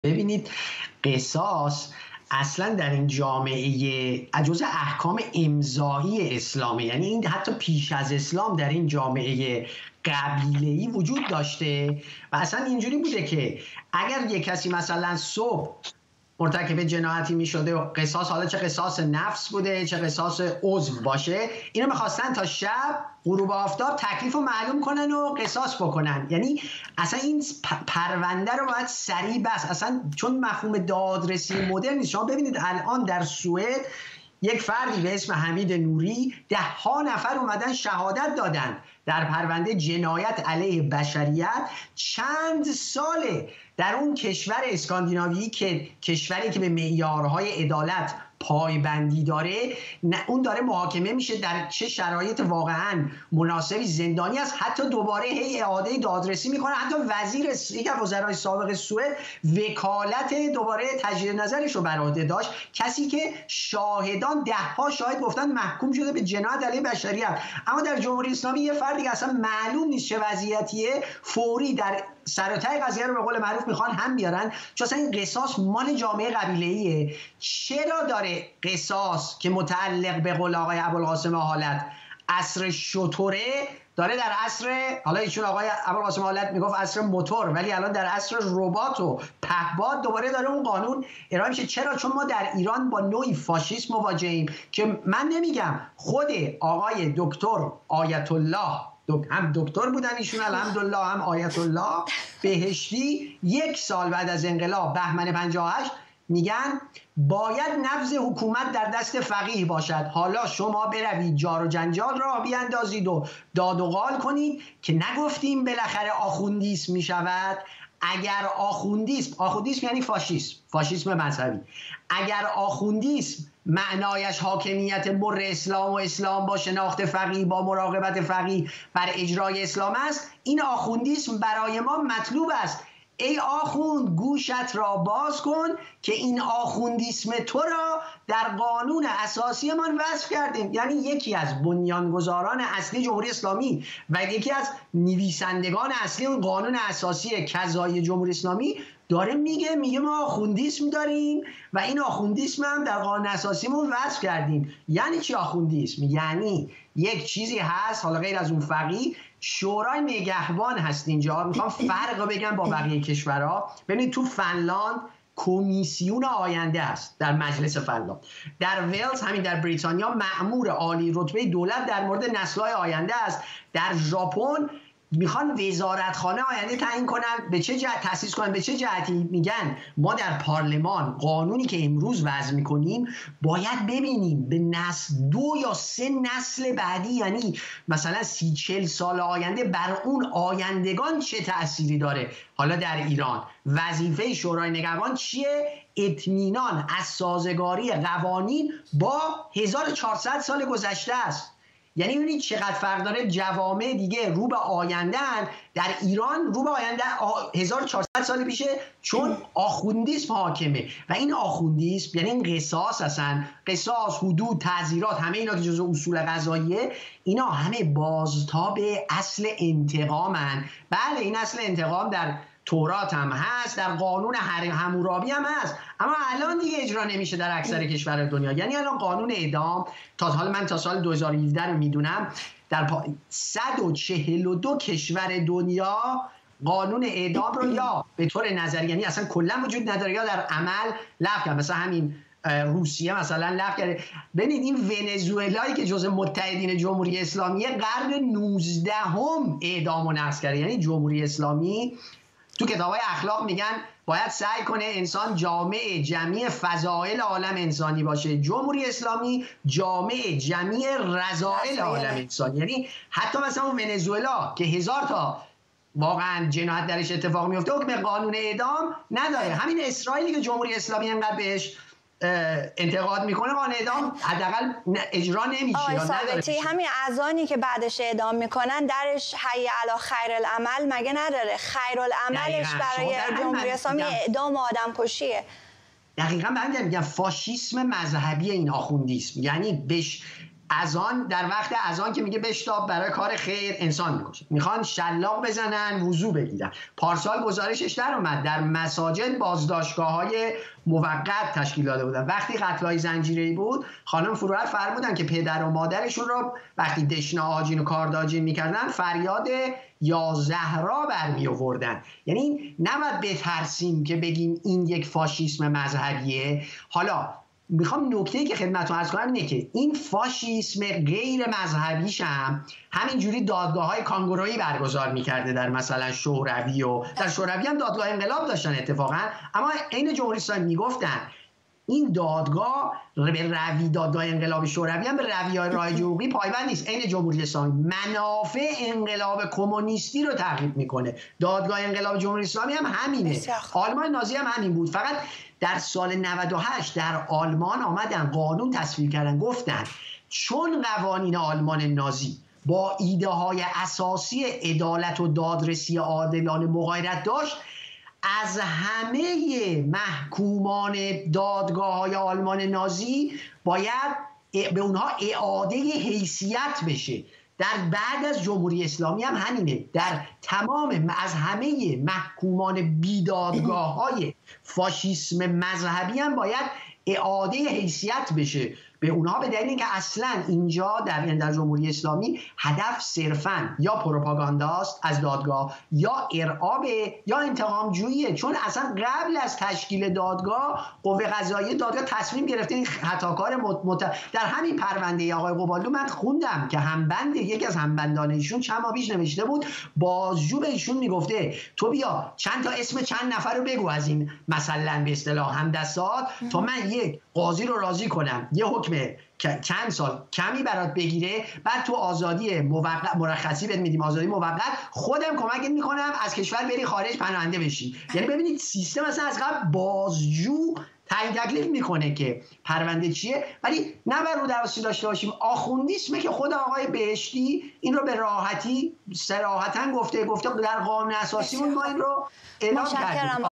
ببینید، قصاص اصلا در این جامعه جزء احکام امضایی اسلامه، یعنی این حتی پیش از اسلام در این جامعه قبیله‌ای وجود داشته و اصلا اینجوری بوده که اگر یک کسی مثلا صبح مرتکب جنایتی می شده و قصاص، حالا چه قصاص نفس بوده چه قصاص عضو باشه، اینو میخواستن تا شب غروب آفتاب تکلیف رو معلوم کنن و قصاص بکنن. یعنی اصلا این پرونده رو باید سریع بس، اصلا چون مفهوم دادرسی مدرن نیست. شما ببینید الان در سوئد یک فردی به اسم حمید نوری 10 نفر اومدن شهادت دادن در پرونده جنایت علیه بشریت. چند ساله در اون کشور اسکاندیناویایی که کشوری که به معیارهای عدالت پایبندی داره، اون داره محاکمه میشه در چه شرایط واقعا مناسبی زندانی است، حتی دوباره هی اعاده دادرسی میکنه. حتی وزیر یک از وزرای سابق سوئد وکالت دوباره تجدید نظرش رو بر عهده داشت، کسی که شاهدان 10 شاهد گفتن محکوم شده به جنایت علیه بشریت. اما در جمهوری اسلامی یه فردی که اصلا معلوم نیست چه وضعیتیه، فوری در سرتای قضیه رو به قول معروف میخوان هم بیارن، چون اصلا این قصاص مال جامعه قبیله‌ایه. چرا داره قصاص که متعلق به قول آقای ابوالقاسم حالت عصر شتره داره در عصر، حالا ایشون آقای ابوالقاسم حالت میگفت عصر موتور، ولی الان در عصر ربات و پهپاد دوباره داره اون قانون ارائه میشه. چرا؟ چون ما در ایران با نوعی فاشیسم مواجهیم که من نمیگم خود آقای دکتر آیت الله، هم دکتر بودن ایشون الحمدلله، هم آیت الله بهشتی، 1 سال بعد از انقلاب بهمن 58 میگن باید نبض حکومت در دست فقیه باشد. حالا شما بروید جار و جنجال را بیاندازید و داد و قال کنید که نگفتیم بالاخره آخوندیسم میشود. اگر آخوندیسم یعنی فاشیسم مذهبی، اگر آخوندیسم معنایش حاکمیت مر اسلام و اسلام با شناخت فقیه با مراقبت فقیه بر اجرای اسلام است، این آخوندیسم برای ما مطلوب است. ای آخوند گوشت را باز کن که این آخوندیسم تو را در قانون اساسی من وضع کردیم. یعنی یکی از بنیانگذاران اصلی جمهوری اسلامی و یکی از نویسندگان اصلی اون قانون اساسی کذایی جمهوری اسلامی داره میگه ما آخوندیسم داریم و این آخوندیسم هم در قانون اساسیمون وضع کردیم. یعنی چی آخوندیسم؟ یعنی یک چیزی هست، حالا غیر از اون فقیه، شورای نگهبان هست. اینجا میخوام فرق بگم با بقیه کشورها. ببینید تو فنلاند کمیسیون آینده است در مجلس فنلاند، در ولز، همین در بریتانیا مأمور عالی رتبه دولت در مورد نسل‌های آینده است. در ژاپن میخوان وزارتخانه آینده تعیین کنن، به چه جهت تأسیس کنن، به چه جهتی. میگن ما در پارلمان قانونی که امروز وضع میکنیم باید ببینیم به نسل 2 یا 3 نسل بعدی، یعنی مثلا 30-40 سال آینده، بر اون آیندگان چه تأثیری داره. حالا در ایران وظیفه شورای نگهبان چیه؟ اطمینان از سازگاری قوانین با 1400 سال گذشته است. یعنی ببینید چقدر فرق داره. جوامع دیگه رو به آینده هن، در ایران رو به آینده 1400 سال پیشه، چون آخوندیسم حاکمه. و این آخوندیسم یعنی این قصاص، اصلا قصاص، حدود، تعزیرات، همه اینا که جزء اصول قضاییه، اینا همه بازتاب اصل انتقامن. بله این اصل انتقام در تورات هم هست، در قانون حمورابی هم هست، اما الان دیگه اجرا نمیشه در اکثر کشورهای دنیا. یعنی الان قانون اعدام من تا سال 2017 رو میدونم در 142 کشور دنیا قانون اعدام رو یا به طور نظری، یعنی اصلا کلا وجود نداره، یا در عمل لغو کرد. مثلا همین روسیه مثلا لغو کرده. ببینید این ونزوئلایی که جزء متحدین جمهوری اسلامی قرن 19 اعدام و نقض کرده. یعنی جمهوری اسلامی تو کتاب‌های اخلاق میگن باید سعی کنه انسان جامع جمیع فضائل عالم انسانی باشه. جمهوری اسلامی جامع جمیع رذائل عالم انسانی. یعنی حتی مثلا اون ونزوئلا که 1000 تا واقعا جنایت درش اتفاق میفته حکم قانون اعدام نداره. همین اسرائیلی که جمهوری اسلامی انقدر بهش انتقاد میکنه قانون اعدام حداقل اجرا نمیشه یا نداره. همین اذانی که بعدش اعدام میکنن درش حی علی خیر العمل مگه نداره؟ خیر العملش برای جمهوری اسلامی اعدام و آدم کشیه. دقیقاً به همین میگم فاشیسم مذهبی این آخوندیسم. یعنی اذان در وقت اذان که میگه بشتاب برای کار خیر انسان میکشه، میخوان شلاق بزنن وضو بگیرن. پارسال گزارشش در اومد در مساجد بازداشتگاه‌های موقت تشکیل داده بودن. وقتی قتل‌های زنجیره‌ای بود خانم فروهر فرمودن که پدر و مادرشون رو وقتی دشنه آجین و کارداجین میکردن فریاد یا زهرا برمی آوردن. یعنی نباید بترسیم که بگیم این یک فاشیسم مذهبیه. حالا میخوام نکته‌ای که خدمتتون عرض کنم اینه که این فاشیسم غیر مذهبیش هم همینجوری دادگاه‌های کانگورویی برگزار میکرده در مثلا شوروی، و در شوروی هم دادگاه انقلاب داشتن اتفاقا، اما عین جمهوری اسلامی میگفتن این دادگاه دادگاه انقلاب شوروی هم به رویه‌های رایج حقوقی پایبند نیست. عین جمهوری اسلامی منافع انقلاب کمونیستی رو تعقیب میکنه. دادگاه انقلاب جمهوری اسلامی هم همینه. آلمان نازی هم همین بود. فقط در سال 98 در آلمان آمدن قانون تصویب کردن، گفتن چون قوانین آلمان نازی با ایده های اساسی عدالت و دادرسی عادلانه مغایرت داشت، از همه محکومان دادگاه‌های آلمان نازی باید به اونها اعاده حیثیت بشه. در بعد از جمهوری اسلامی هم همینه، در تمام از همه محکومان بیدادگاه‌های فاشیسم مذهبی هم باید اعاده حیثیت بشه به اونها، به دلیل اینکه اصلا اینجا در جمهوری اسلامی هدف صرفاً یا پروپاگانداست از دادگاه، یا ارعاب، یا انتقام جوییه. چون اصلا قبل از تشکیل دادگاه قوه قضاییه دادگاه تصمیم گرفته این خطاکار در همین پرونده آقای قبالدو من خوندم که همبند یکی از همبندان ایشون چند ماه پیش نوشته بود، بازجو به ایشون میگفته تو بیا چند تا اسم چند نفر رو بگو از این مثلا به اصطلاح همدستات تا من یک قاضی رو راضی کنم یه حکم چند سال کمی برات بگیره، بعد تو آزادی مرخصی بهت میدیم، آزادی موقت، خودم کمکت میکنم از کشور بری خارج پناهنده بشی. یعنی ببینید سیستم اصلا از قبل بازجو تعیین تکلیف میکنه که پرونده چیه، ولی نه بر رو درستی داشته باشیم. آخوندیسمه که خود آقای بهشتی این رو به راحتی صراحتاً گفته در قانون اساسیمون ما این رو اعلام کردیم.